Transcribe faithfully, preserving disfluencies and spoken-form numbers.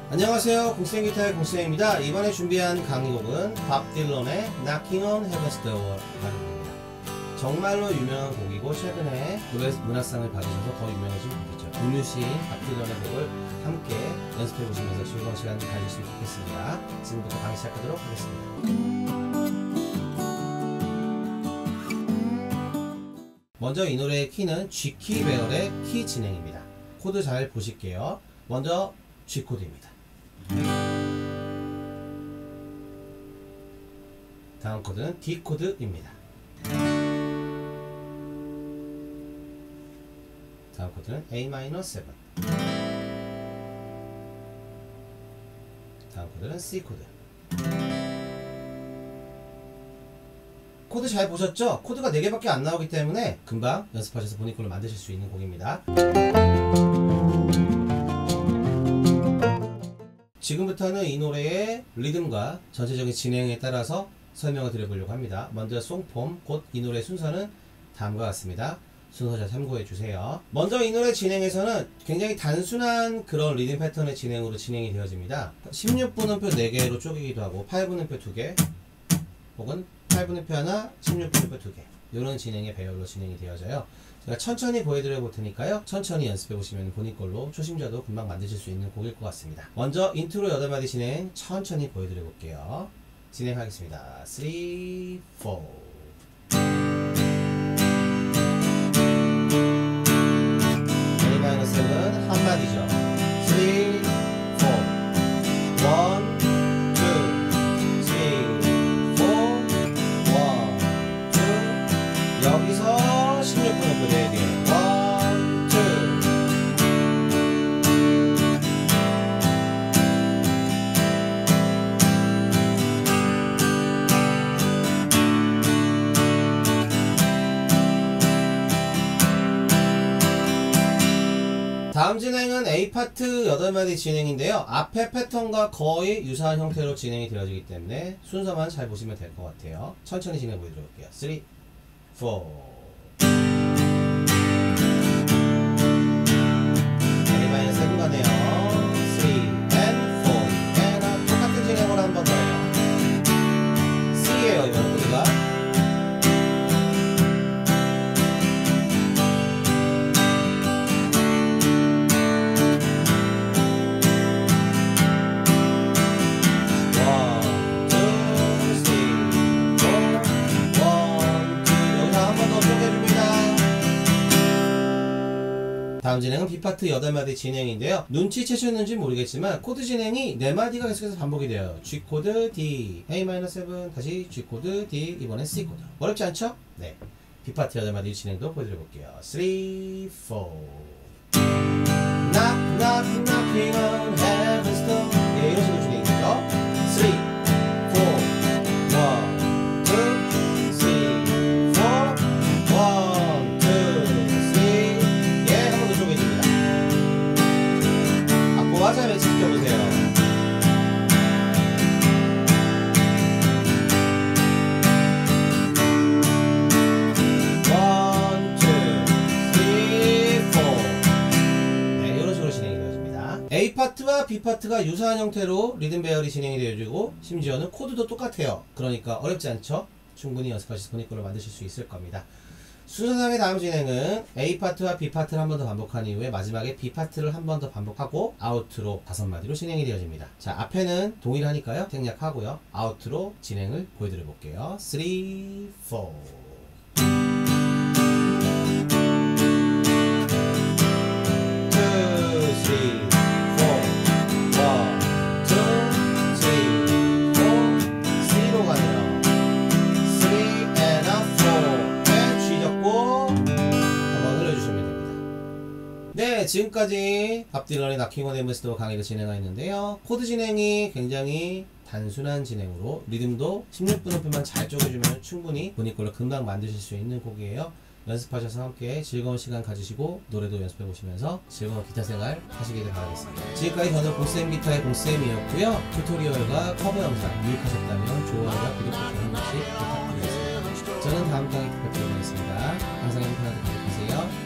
안녕하세요. 공쌤기타의 공쌤입니다. 이번에 준비한 강의곡은 밥 딜런의 Knocking on Heaven's Door 곡입니다. 정말로 유명한 곡이고 최근에 노래 문학상을 받으셔서 더 유명해진 곡이죠. 음유시인 밥 딜런의 곡을 함께 연습해보시면서 즐거운 시간 가지시면 좋겠습니다. 지금부터 강의 시작하도록 하겠습니다. 먼저 이 노래의 키는 G키 배열의 키 진행입니다. 코드 잘 보실게요. 먼저 G 코드입니다. 다음 코드는 D 코드입니다. 다음 코드는 A 마이너 칠. 다음 코드는 C 코드. 코드 잘 보셨죠? 코드가 네 개밖에 안 나오기 때문에 금방 연습하셔서 본인걸로 만드실 수 있는 곡입니다. 지금부터는 이 노래의 리듬과 전체적인 진행에 따라서 설명을 드려보려고 합니다. 먼저 송폼, 곧 이 노래 순서는 다음과 같습니다. 순서 잘 참고해 주세요. 먼저 이 노래 진행에서는 굉장히 단순한 그런 리듬 패턴의 진행으로 진행이 되어집니다. 십육 분음표 네 개로 쪼개기도 하고 팔 분음표 두 개 혹은 팔 분음표 하나, 십육 분음표 두 개 이런 진행의 배열로 진행이 되어져요. 제가 천천히 보여드려 볼 테니까요. 천천히 연습해 보시면 본인 걸로 초심자도 금방 만드실 수 있는 곡일 것 같습니다. 먼저 인트로 여덟 마디 진행 천천히 보여드려 볼게요. 진행하겠습니다. 삼, 사 A 마이너 칠 한마디죠. 삼, 사 일, 여기서 십육 분음표 네 개. 일, 다음 진행은 A 파트 여덟 마디 진행인데요. 앞에 패턴과 거의 유사한 형태로 진행이 되어지기 때문에 순서만 잘 보시면 될 것 같아요. 천천히 진행 보여드릴게요. 삼, 사 A 마이너 칠 가네요. 삼 and 사 and 똑같은 진행으로 한 번 더 해요. C예요 이번 코드가. 다음 진행은 B파트 여덟 마디 진행인데요. 눈치채셨는지 모르겠지만 코드 진행이 네 마디가 계속해서 반복이 돼요. G 코드, D, A 마이너 칠, 다시 G 코드, D, 이번엔 C 코드. 어렵지 않죠? 네. B파트 여덟 마디 진행도 보여드려 볼게요. 삼, 사 Knock, knock, knocking on heaven's door. 네, 이런 식으로 진행이 되죠. 삼, 잘 매치시켜보세요. 원, 투, 쓰리, 포. 네, 이런 식으로 진행이 되어집니다. A 파트와 B 파트가 유사한 형태로 리듬 배열이 진행이 되어지고 심지어는 코드도 똑같아요. 그러니까 어렵지 않죠? 충분히 연습하셔서 본인 걸로 만드실 수 있을 겁니다. 순서상의 다음 진행은 A 파트와 B 파트를 한 번 더 반복한 이후에 마지막에 B 파트를 한 번 더 반복하고 아웃로 다섯 마디로 진행이 되어집니다. 자, 앞에는 동일하니까요. 생략하고요. 아웃로 진행을 보여드려 볼게요. 삼, 사 네, 지금까지 밥 딜런의 Knocking on Heaven's Door 강의를 진행하였는데요. 코드 진행이 굉장히 단순한 진행으로 리듬도 십육 분음표만 잘 쪼개주면 충분히 본인 걸로 금방 만드실 수 있는 곡이에요. 연습하셔서 함께 즐거운 시간 가지시고 노래도 연습해 보시면서 즐거운 기타 생활 하시길 바라겠습니다. 지금까지 저는 공쌤 기타의 공쌤이었고요. 튜토리얼과 커버 영상 유익하셨다면 좋아요와 구독 버튼 한 번씩 부탁드리겠습니다. 저는 다음 강의 뵙도록 하겠습니다. 항상 행복하게 가득하세요.